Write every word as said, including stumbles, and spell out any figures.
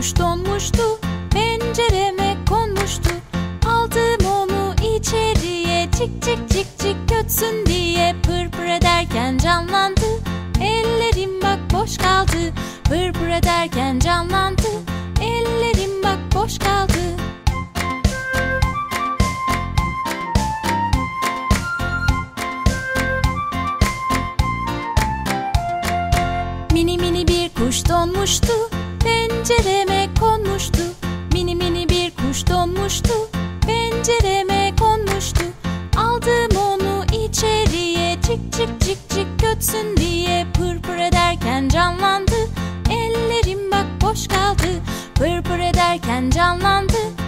kuş donmuştu, pencereme konmuştu. Aldım onu içeriye, cik cik cik cik ötsün diye. Pır pır ederken canlandı, ellerim bak boş kaldı. Pır pır ederken canlandı, ellerim bak boş kaldı. Mini mini bir kuş donmuştu, pencereme konmuştu. Mini mini bir kuş donmuştu, pencereme konmuştu. Aldım onu içeriye, cik cik cik cik ötsün diye. Pır pır ederken canlandı, ellerim bak boş kaldı. Pır pır ederken canlandı,